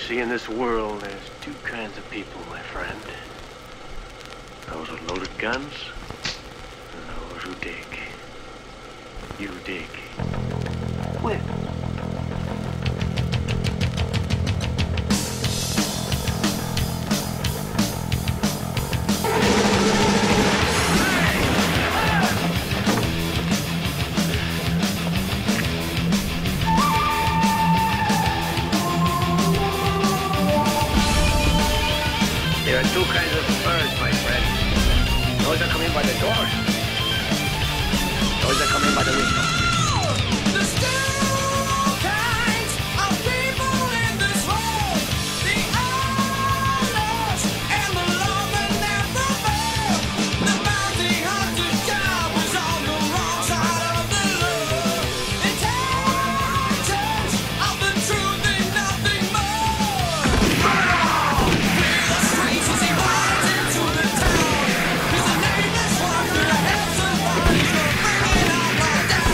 see, in this world, there's two kinds of people, my friend. Those with loaded guns, and those who dig. You dig. Quit. There are two kinds of birds, my friend. Those that come in by the door. Those that come in by the window. There's two kinds of people in this world. The outlaws and the law that never fail. The bounty hunter's job is on the wrong side of the law. Intelligence of the truth and nothing more. Clear the streets as he rides into the town. He's the nameless one gonna help somebody to bring it all down.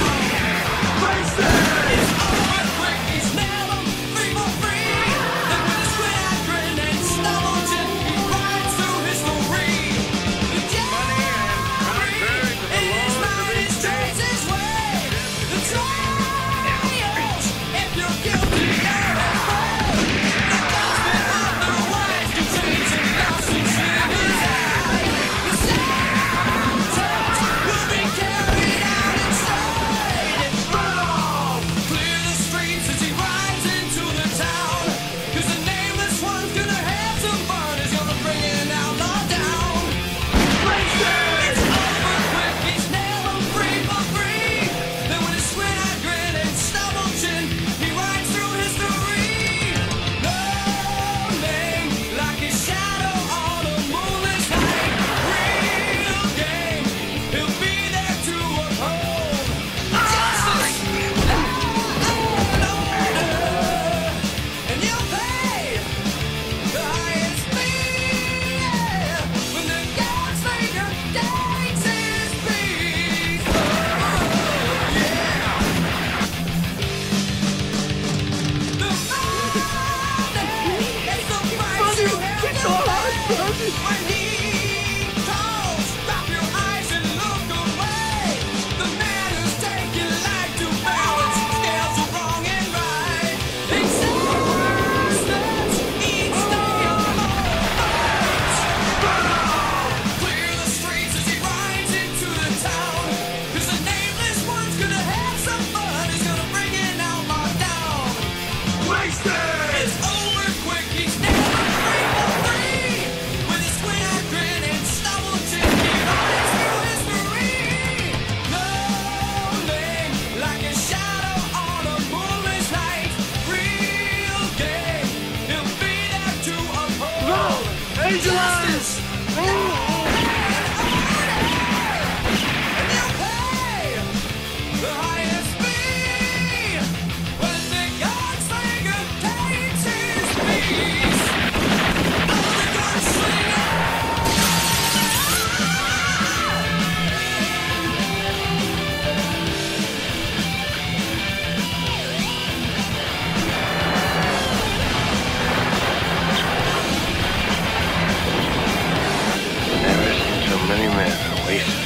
It's over quick, he's never free for free. Then with a squint-eyed grin and stubble chin, he rides through history. The jury in his mind is chased his way. The trials, if you're guilty, you're at fault. The judgment of the wise can change and lost and shit his eye. The sentence will be carried out in stride. It's wrong. Clear the streets as he rides into the town. 'Cause the nameless one's gonna have some fun. He's gonna bring an outlaw down. It's over quick, he's never free for free. Then with a squint-eyed grin and stubble chin, he rides through history. No name like his shadow on a moonless night. Real game, he'll be there to uphold justice and order. And you'll pay the highest fee when the God's finger takes his piece. Oh, yeah. The money is the price you have to pay. When he calls, drop your eyes and look away. The man who's taking life to balance scales of wrong and right. Existence each day of moments. Clear the streets as he rides into the town. 'Cause the nameless one's gonna have some fun. He's gonna bring an outlaw down. It's over quick, he's never free for free. With his squint-eyed grin and stubble chin, he rides through history. No name like a shadow on a moonless night. Real game, he'll be there to uphold justice and order. And you'll pay the highest fee when the God's finger takes his piece. Oh, the gunslinger. Never seen so many men waste